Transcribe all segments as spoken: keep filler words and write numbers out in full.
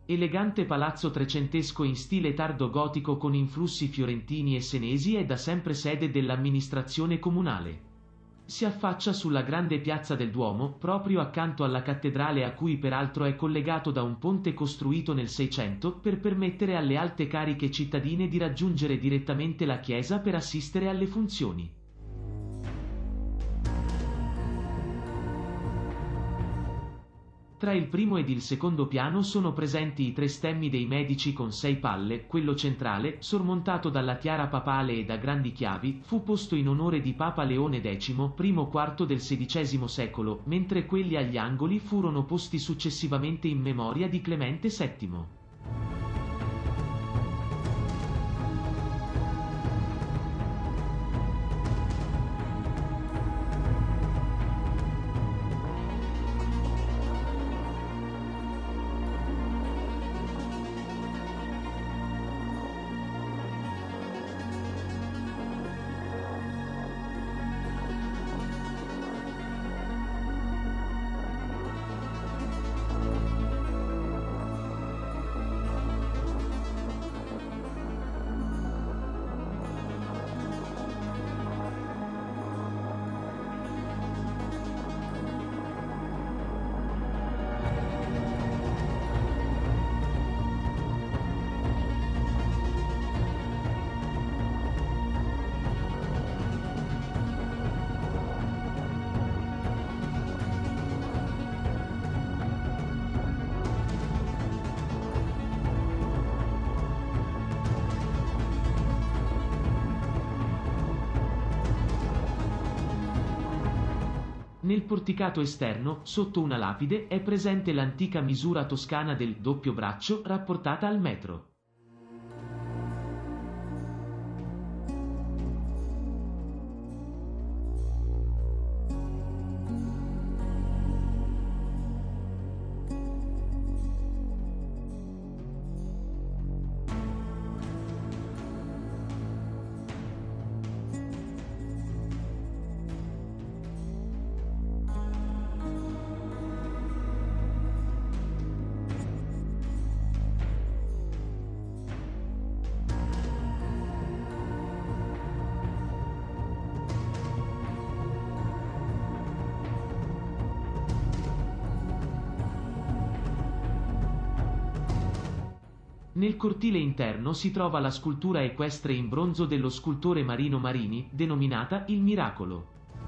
Elegante palazzo trecentesco in stile tardo-gotico con influssi fiorentini e senesi è da sempre sede dell'amministrazione comunale. Si affaccia sulla grande piazza del Duomo, proprio accanto alla cattedrale a cui peraltro è collegato da un ponte costruito nel Seicento per permettere alle alte cariche cittadine di raggiungere direttamente la chiesa per assistere alle funzioni. Tra il primo ed il secondo piano sono presenti i tre stemmi dei Medici con sei palle, quello centrale, sormontato dalla tiara papale e da grandi chiavi, fu posto in onore di Papa Leone X, primo quarto del sedicesimo secolo, mentre quelli agli angoli furono posti successivamente in memoria di Clemente settimo. Nel porticato esterno, sotto una lapide, è presente l'antica misura toscana del doppio braccio rapportata al metro. Nel cortile interno si trova la scultura equestre in bronzo dello scultore Marino Marini, denominata Il Miracolo.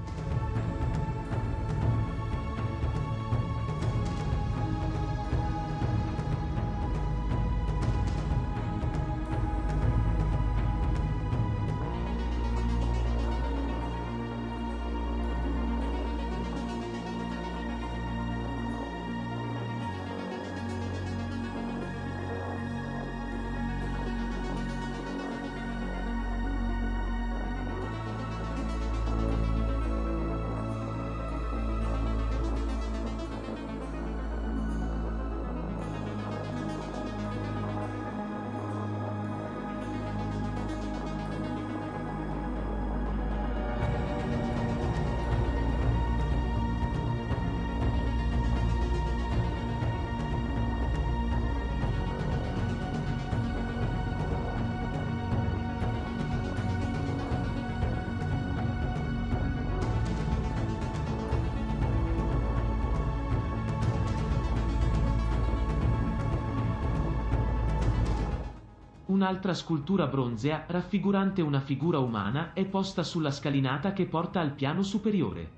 Un'altra scultura bronzea, raffigurante una figura umana, è posta sulla scalinata che porta al piano superiore.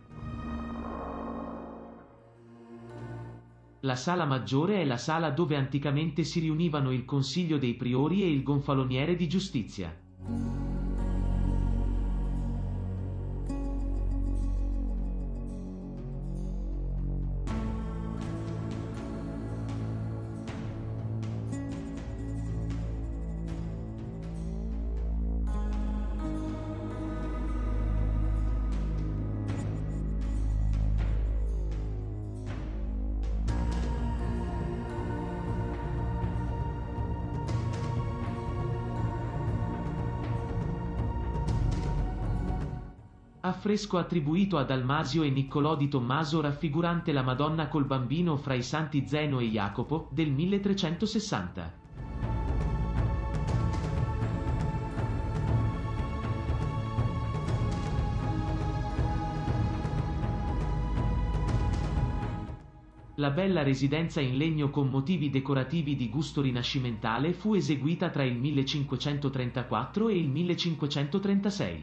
La sala maggiore è la sala dove anticamente si riunivano il Consiglio dei Priori e il Gonfaloniere di Giustizia. Affresco attribuito a Dalmasio e Niccolò di Tommaso raffigurante la Madonna col Bambino fra i santi Zeno e Jacopo, del milletrecentosessanta. La bella residenza in legno con motivi decorativi di gusto rinascimentale fu eseguita tra il millecinquecentotrentaquattro e il millecinquecentotrentasei.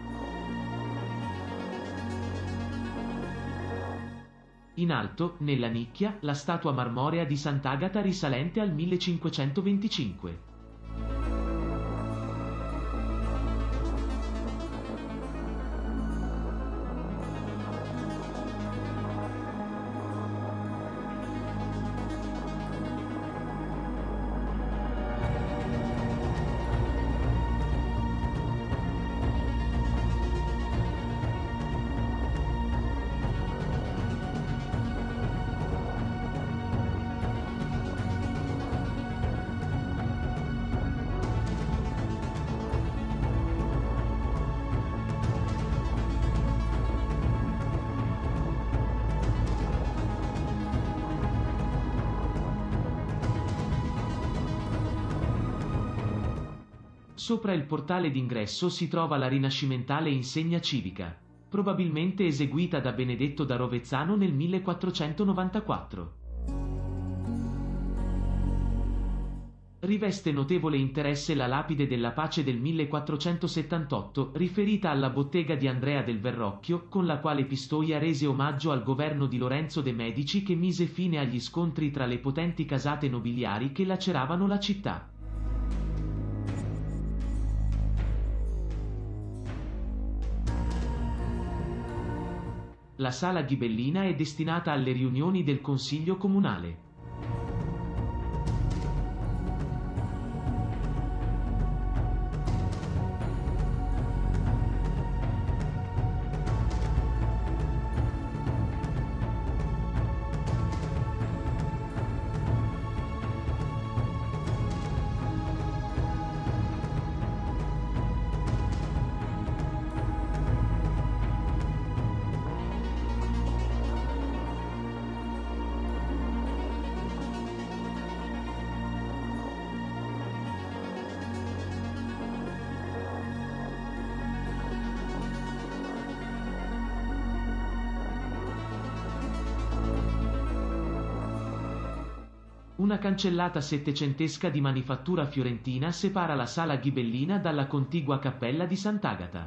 In alto, nella nicchia, la statua marmorea di Sant'Agata risalente al millecinquecentoventicinque. Sopra il portale d'ingresso si trova la rinascimentale insegna civica, probabilmente eseguita da Benedetto da Rovezzano nel millequattrocentonovantaquattro. Riveste notevole interesse la lapide della pace del millequattrocentosettantotto, riferita alla bottega di Andrea del Verrocchio, con la quale Pistoia rese omaggio al governo di Lorenzo de' Medici che mise fine agli scontri tra le potenti casate nobiliari che laceravano la città. La sala ghibellina è destinata alle riunioni del Consiglio Comunale. Una cancellata settecentesca di manifattura fiorentina separa la sala ghibellina dalla contigua cappella di Sant'Agata.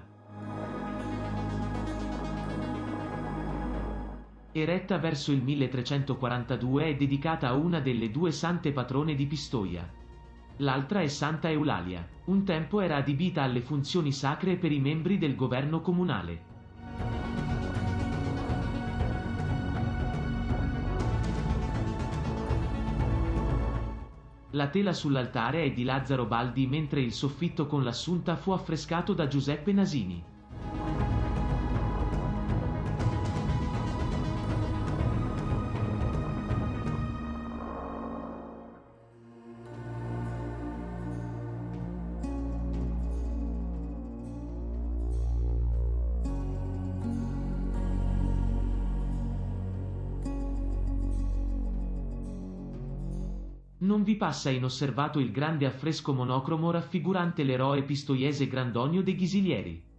Eretta verso il milletrecentoquarantadue, è dedicata a una delle due sante patrone di Pistoia. L'altra è Santa Eulalia. Un tempo era adibita alle funzioni sacre per i membri del governo comunale. La tela sull'altare è di Lazzaro Baldi, mentre il soffitto con l'Assunta fu affrescato da Giuseppe Nasini. Non vi passa inosservato il grande affresco monocromo raffigurante l'eroe pistoiese Grandonio de' Ghisilieri.